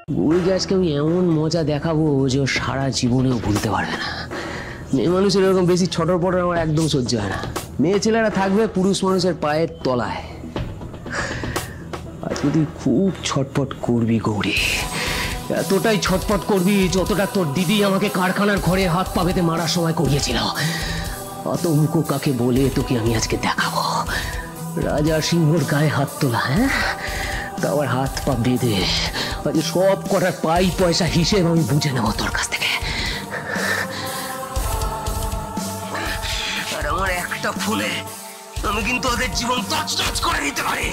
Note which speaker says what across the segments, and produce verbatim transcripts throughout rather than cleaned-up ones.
Speaker 1: গৌরীকে আজকে আমি এমন মজা দেখাবো যে ও সারা জীবনেও ভুলতে পারবে না। মেয়ে মানুষের এরকম বেশি ছটর পটর আমার একদম সহ্য হয় না। মেয়ে ছেলেরা থাকবে পুরুষ মানুষের পায়ের তলায়। আজকে তুই খুব ছটপট করবি গৌরী, এতটাই ছটপট করবি যতটা তোর দিদি আমাকে কারখানার ঘরে হাত পা বেঁধে মারার সময় করিয়েছিল। আতঙ্ক কাকে বলে তোকে আমি আজকে দেখাবো। রাজা সিংহর গায়ে হাত তোলা, হ্যাঁ, তা আবার হাত পা বেঁধে আজ সব কটার পাই পয়সা হিসেব আমি বুঝে নেবো তোর কাছ থেকে। আর আমার একটা ফোনে আমি কিন্তু ওদের জীবন তছনছ করে দিতে পারি।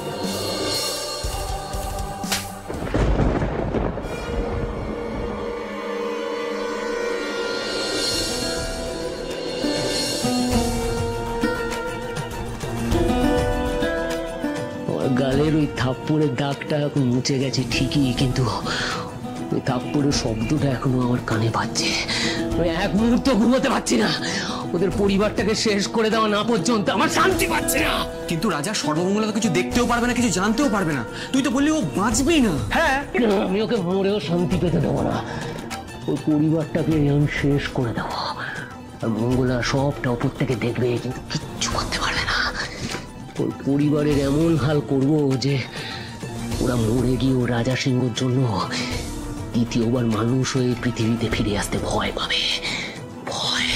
Speaker 1: গালের ওই থাপ্পড়ের দাগটা এখন মুছে গেছে ঠিকই, কিন্তু ওই থাপ্পড়ের শব্দটা এখনো আমার কানে বাজছে। ওই এক মুহূর্ত ঘুমোতে পারছি না। ওদের পরিবারটাকে শেষ করে দেওয়া না পর্যন্ত আমার শান্তি পাচ্ছে না।
Speaker 2: কিন্তু রাজা সর্বমঙ্গলা তো কিছু দেখতেও পারবে না, কিছু জানতেও পারবে না। তুই তো বললি ও বাঁচবেই না।
Speaker 1: হ্যাঁ, আমি ওকে মরেও শান্তি পেতে দেবো না। ওই পরিবারটাকে আমি শেষ করে দেবো। আর মঙ্গলা সবটা ওপর থেকে দেখবে, কিন্তু কিচ্ছু করতে পারবে না। ওর পরিবারের এমন হাল করব যে ওরা মরে গিয়ে ও রাজা সিংহর জন্য দ্বিতীয়বার মানুষ হয়ে পৃথিবীতে ফিরে আসতে ভয় পাবে। ভয়।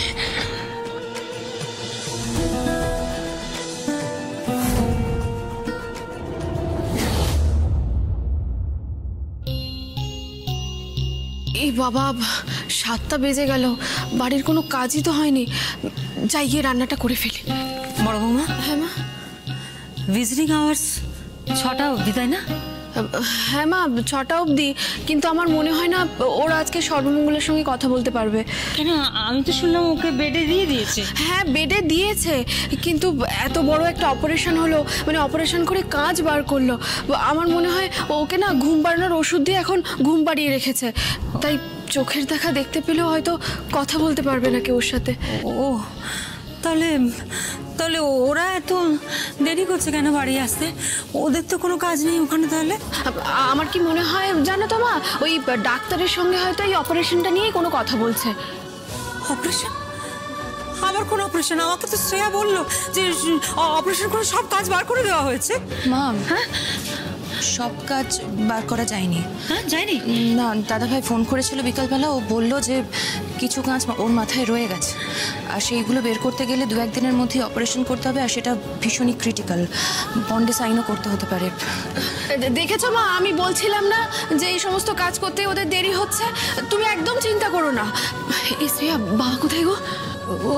Speaker 3: এই বাবা, সাতটা বেজে গেল, বাড়ির কোনো কাজই তো হয়নি। যাই গিয়ে রান্নাটা করে ফেলি।
Speaker 4: বড় বৌমা।
Speaker 3: হ্যাঁ মা।
Speaker 4: ভিজিটিং আওয়ার্স ছটা অবধি, তাই না?
Speaker 3: হ্যাঁ মা, ছটা অবধি, কিন্তু আমার মনে হয় না ওরা আজকে সর্বমঙ্গলের সঙ্গে কথা বলতে পারবে।
Speaker 4: কেন? আমি তো শুনলাম ওকে বেডে দিয়ে দিয়েছে।
Speaker 3: হ্যাঁ, বেডে দিয়েছে, কিন্তু এত বড় একটা অপারেশন হলো, মানে অপারেশন করে কাঁচ বার করলো। আমার মনে হয় ওকে না ঘুম পাড়ানোর ওষুধ দিয়ে এখন ঘুম পাড়িয়ে রেখেছে। তাই চোখের দেখা দেখতে পেলেও হয়তো কথা বলতে পারবে না কেউ ওর সাথে।
Speaker 4: ও তাহলে তাহলে ওরা এত দেরি করছে কেন বাড়ি আসতে? ওদের তো কোনো কাজ নেই ওখানে। তাহলে
Speaker 3: আমার কি মনে হয় জানো তো মা, ওই ডাক্তারের সঙ্গে হয়তো এই অপারেশনটা নিয়ে কোনো কথা বলছে।
Speaker 4: অপারেশন? আবার কোন অপারেশন? আমাকে তো শ্রেয়া বললো যে অপারেশন করে সব কাজ বার করে দেওয়া হয়েছে।
Speaker 5: মা,
Speaker 4: হ্যাঁ,
Speaker 5: সব কাজ বার করা যায়নি।
Speaker 4: হ্যাঁ, যায়নি?
Speaker 5: না, দাদাভাই ফোন করেছিল বিকালবেলা। ও বলল যে কিছু কাজ ওর মাথায় রয়ে গেছে, আর সেইগুলো বের করতে গেলে দু একদিনের মধ্যে অপারেশন করতে হবে, আর সেটা ভীষণই ক্রিটিক্যাল। বন্ডে সাইনও করতে হতে পারে।
Speaker 3: দেখেছো মা, আমি বলছিলাম না যে এই সমস্ত কাজ করতে ওদের দেরি হচ্ছে? তুমি একদম চিন্তা করো না। এই শ্রেয়া, বাবা কোথায় গো?
Speaker 4: ও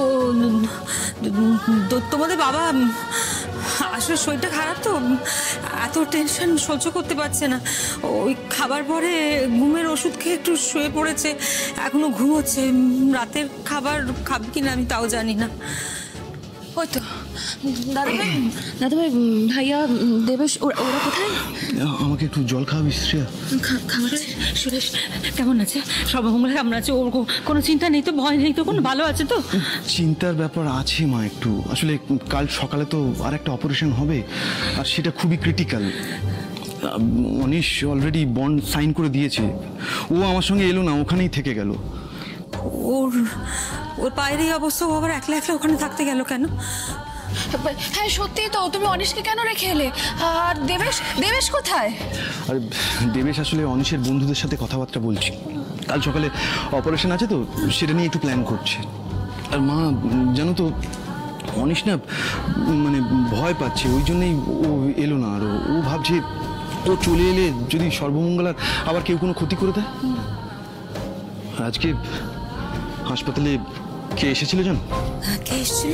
Speaker 4: তোমাদের বাবা আসলে শরীরটা খারাপ তো, এত টেনশন সহ্য করতে পারছে না। ওই খাবার পরে ঘুমের ওষুধ খেয়ে একটু শুয়ে পড়েছে, এখনো ঘুমোচ্ছে। রাতের খাবার খাবে কিনা আমি তাও জানি না।
Speaker 5: ওই তো দাদাভাই, দাদাভাই, ভাইয়া, দেবেশ, ওরা কোথায়?
Speaker 2: আমাকে একটু জল খাওয়াবি শ্রেয়া?
Speaker 5: খাওয়াচ্ছে।
Speaker 4: সুরেশ কেমন আছে? সর্বমঙ্গলা কেমন আছে? ওর কোনো চিন্তা নেই তো, ভয় নেই তো, কোনো ভালো আছে তো?
Speaker 2: চিন্তার ব্যাপার আছে মা একটু। আসলে কাল সকালে তো আর একটা অপারেশন হবে, আর সেটা খুবই critical. Anish already bond sign করে দিয়েছে। ও আমার সঙ্গে এলো না, ওখানেই থেকে গেল।
Speaker 4: ওর ওর পায়ের এই অবস্থা, ও আবার একলা একলা ওখানে থাকতে গেল কেন?
Speaker 3: হ্যাঁ সত্যি তো, তুমি অনিশকে কেন রেখে এলে? আর দেবেশ, দেবেশ কোথায়?
Speaker 2: আর দেবেশ আসলে অনিশের বন্ধুদের সাথে কথাবার্তা বলছি। কাল সকালে অপারেশন আছে তো, সেটা নিয়ে একটু প্ল্যান করছে। আর মা জানো তো, অনিশ না মানে ভয় পাচ্ছে, ওই জন্যই ও এলো না। আর ও ভাবছে ও চলে এলে যদি সর্বমঙ্গলার আবার কেউ কোনো ক্ষতি করে দেয়। আজকে হাসপাতালে কে এসেছিল জানো?
Speaker 4: কে এসেছিল?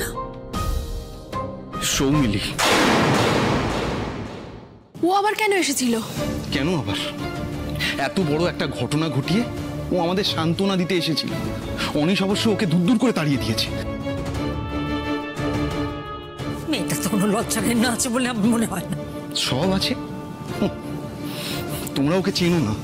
Speaker 2: সৌমিলি।
Speaker 3: ও আবার কেন এসেছিল?
Speaker 2: কেন আবার? এত বড় একটা ঘটনা ঘটিয়ে ও আমাদের সান্ত্বনা দিতে এসেছিল। অনিশ অবশ্য ওকে দূর দূর করে তাড়িয়ে দিয়েছে।
Speaker 4: মেয়েটার তো কোনো লজ্জা না আছে বলে আমার মনে হয় না।
Speaker 2: সব আছে, তোমরা ওকে চেনো না।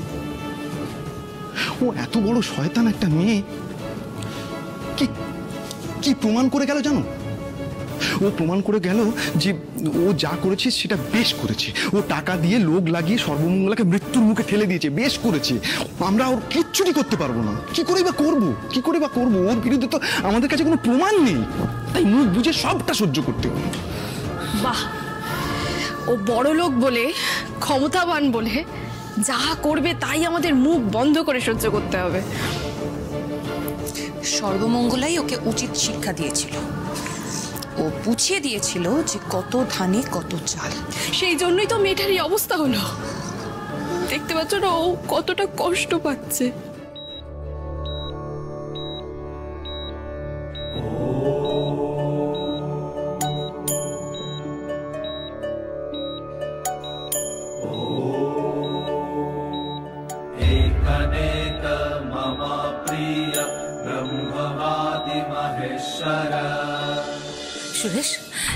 Speaker 2: ও এত বড় শয়তান একটা মেয়ে। কি কি প্রমাণ করে গেল জানো? ও প্রমাণ করে গেল যে ও যা করেছে সেটা বেশ করেছে। ও টাকা দিয়ে লোক লাগিয়ে সর্বমঙ্গলাকে মৃত্যুর মুখে ঠেলে দিয়েছে, বেশ করেছে। আমরা ওর কিচ্ছুটি করতে পারবো না। কি করে বা করবো, কি করে বা করবো? ওর বিরুদ্ধে তো আমাদের কাছে কোনো প্রমাণ নেই, তাই মুখ বুঝে সবটা সহ্য করতে হবে।
Speaker 3: বাহ, ও বড় লোক বলে, ক্ষমতাবান বলে যা করবে তাই আমাদের মুখ বন্ধ করে সহ্য করতে হবে।
Speaker 5: সর্বমঙ্গলাই ওকে উচিত শিক্ষা দিয়েছিল। ও বুঝিয়ে দিয়েছিল যে কত ধানে কত চাল।
Speaker 3: সেই জন্যই তো মেয়েটার এই অবস্থা হলো। দেখতে পাচ্ছ না ও কতটা কষ্ট পাচ্ছে।
Speaker 4: সুরেশ,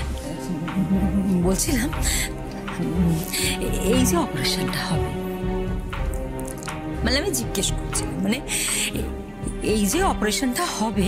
Speaker 4: বলছিলাম এই যে অপারেশনটা হবে, মানে আমি জিজ্ঞেস করছিলাম, মানে এই যে অপারেশনটা হবে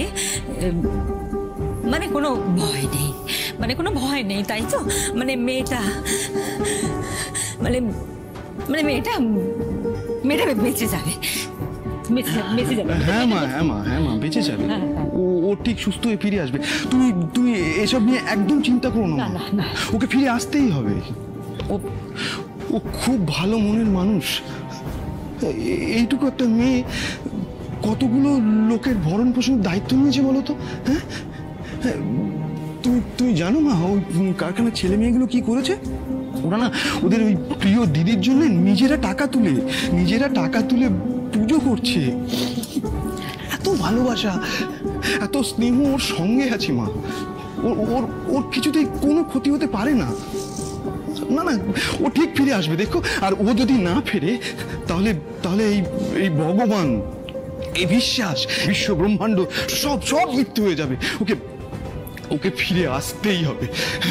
Speaker 4: মানে কোনো ভয় নেই, মানে কোনো ভয় নেই তাই তো? মানে মেয়েটা মানে মানে মেয়েটা মেয়েটা বেঁচে যাবে, বেঁচে যাবে।
Speaker 2: হ্যাঁ মা, হ্যাঁ মা, হ্যাঁ মা, বেঁচে যাবে। ও ও ঠিক সুস্থ হয়ে ফিরে আসবে। তুমি তুমি এসব নিয়ে একদম চিন্তা করো না, ওকে ফিরে আসতেই হবে। ও ও খুব ভালো মনের মানুষ। এইটুকু একটা মেয়ে কতগুলো লোকের ভরণ পোষণের দায়িত্ব নিয়েছে বলো তো? হ্যাঁ, তুমি তুমি জানো মা ওই কারখানার ছেলে মেয়েগুলো কি করেছে? ওরা না ওদের ওই প্রিয় দিদির জন্য নিজেরা টাকা তুলে নিজেরা টাকা তুলে পুজো করছে। এত ভালোবাসা, এত স্নেহ ওর সঙ্গে আছে মা। ওর ওর ওর কিছুতেই কোনো ক্ষতি হতে পারে না। না না, ও ঠিক ফিরে আসবে দেখো। আর ও যদি না ফেরে তাহলে তাহলে এই এই ভগবান, এই বিশ্বাস, বিশ্ব ব্রহ্মাণ্ড সব সব মৃত্যু হয়ে যাবে। ওকে ওকে ফিরে আসতেই হবে।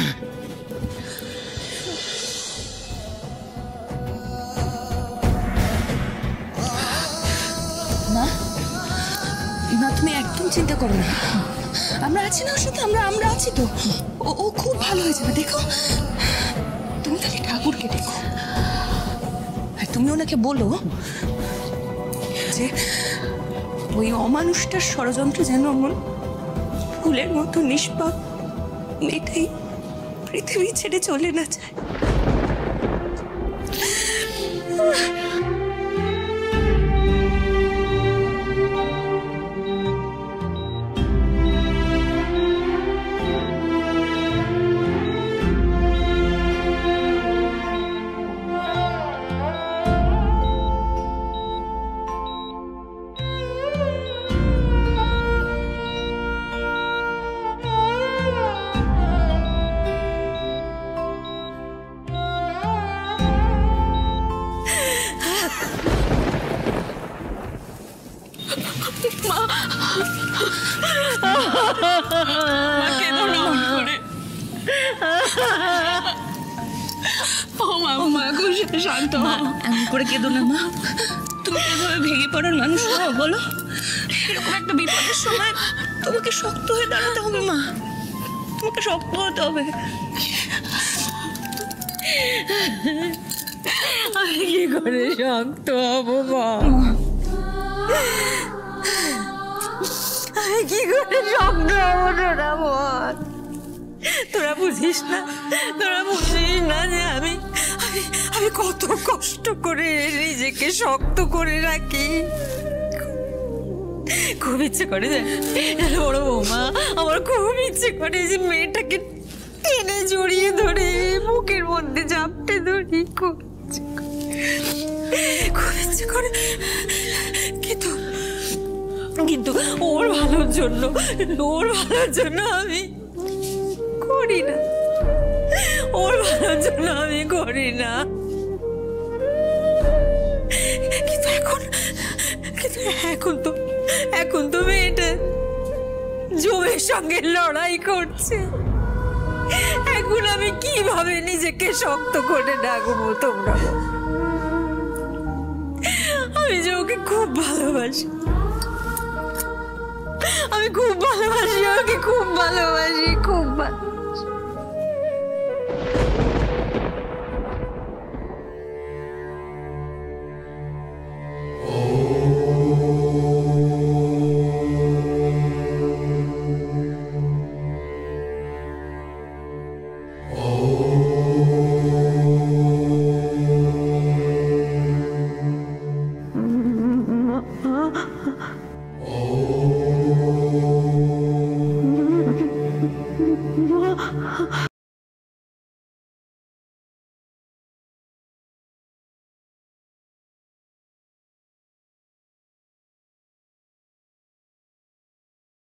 Speaker 5: না না, তুমি একদম চিন্তা করো না, আমরা আছি না ওর সাথে, আমরা আমরা আছি তো। ও ও খুব ভালো হয়ে যাবে দেখো। তুমি খালি ঠাকুরকে দেখো, আর তুমি ওনাকে বলো যে ওই অমানুষটার ষড়যন্ত্র যেন আমার ফুলের মতো নিষ্পাপ মেয়েটাই পৃথিবী ছেড়ে চলে না যায়।
Speaker 3: শান্ত
Speaker 5: এমন করে কেঁদো না মা। তুমি কিভাবে ভেঙে পড়ার মানুষ হও বলো? এরকম একটা বিপদের সময় তোমাকে শক্ত হয়ে দাঁড়াতে হবে মা, তোমাকে শক্ত হতে হবে।
Speaker 4: আমি কি করে শক্ত হবো মা? আমি কি করে শক্ত হবো? তোরা বল, তোরা বুঝিস না, তোরা বুঝিস না যে আমি আমি কত কষ্ট করে নিজেকে শক্ত করে রাখি। খুব ইচ্ছে করে যে বড় বৌমা, আমার খুব ইচ্ছে করে যে মেয়েটাকে টেনে জড়িয়ে ধরে বুকের মধ্যে চাপটে ধরি, খুব খুব ইচ্ছে করে। কিন্তু কিন্তু ওর ভালোর জন্য, ওর ভালোর জন্য আমি করি না, ওর ভালোর জন্য আমি করি না। কিন্তু এখন কিন্তু এখন তো এখন তো মেয়েটা জমের সঙ্গে লড়াই করছে। এখন আমি কিভাবে নিজেকে শক্ত করে রাখবো তোমরা? আমি যে ওকে খুব ভালোবাসি, আমি খুব ভালোবাসি ওকে, খুব ভালোবাসি, খুব ভালোবাসি।